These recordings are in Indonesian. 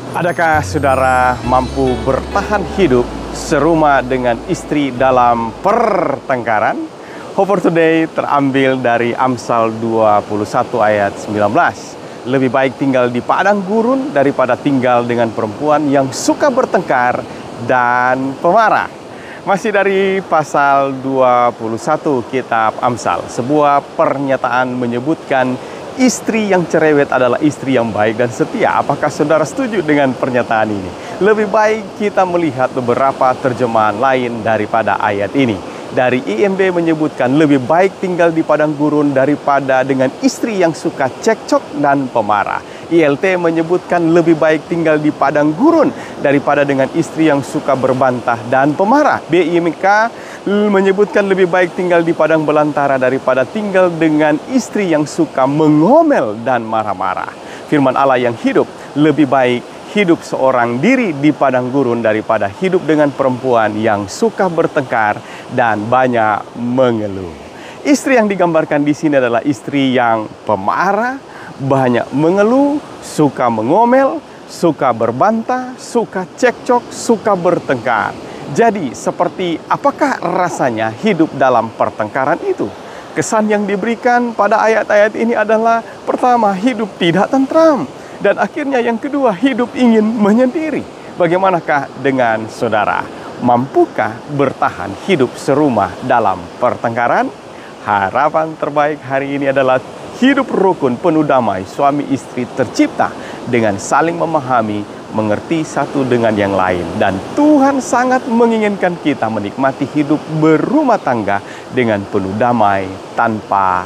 Adakah saudara mampu bertahan hidup serumah dengan istri dalam pertengkaran? Hope for Today terambil dari Amsal 21 ayat 19. Lebih baik tinggal di padang gurun daripada tinggal dengan perempuan yang suka bertengkar dan pemarah. Masih dari pasal 21 kitab Amsal, sebuah pernyataan menyebutkan istri yang cerewet adalah istri yang baik dan setia. Apakah saudara setuju dengan pernyataan ini? Lebih baik kita melihat beberapa terjemahan lain daripada ayat ini. Dari IMB menyebutkan lebih baik tinggal di padang gurun daripada dengan istri yang suka cekcok dan pemarah. ILT menyebutkan lebih baik tinggal di padang gurun daripada dengan istri yang suka berbantah dan pemarah. BIMK menyebutkan lebih baik tinggal di padang belantara daripada tinggal dengan istri yang suka mengomel dan marah-marah. Firman Allah yang hidup, lebih baik hidup seorang diri di padang gurun daripada hidup dengan perempuan yang suka bertengkar dan banyak mengeluh. Istri yang digambarkan di sini adalah istri yang pemarah, banyak mengeluh, suka mengomel, suka berbantah, suka cekcok, suka bertengkar. Jadi, seperti apakah rasanya hidup dalam pertengkaran itu? Kesan yang diberikan pada ayat-ayat ini adalah, pertama, hidup tidak tentram. Dan akhirnya yang kedua, hidup ingin menyendiri. Bagaimanakah dengan saudara? Mampukah bertahan hidup serumah dalam pertengkaran? Harapan terbaik hari ini adalah hidup rukun penuh damai suami istri tercipta dengan saling memahami, mengerti satu dengan yang lain. Dan Tuhan sangat menginginkan kita menikmati hidup berumah tangga dengan penuh damai tanpa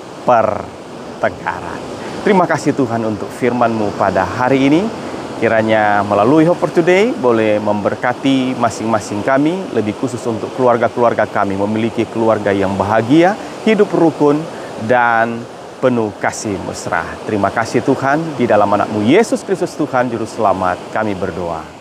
pertengkaran. Terima kasih Tuhan untuk firman-Mu pada hari ini. Kiranya melalui Hope for Today boleh memberkati masing-masing kami, lebih khusus untuk keluarga-keluarga kami memiliki keluarga yang bahagia, hidup rukun dan penuh kasih mesra. Terima kasih Tuhan, di dalam anak-Mu Yesus Kristus Tuhan Juru Selamat kami berdoa.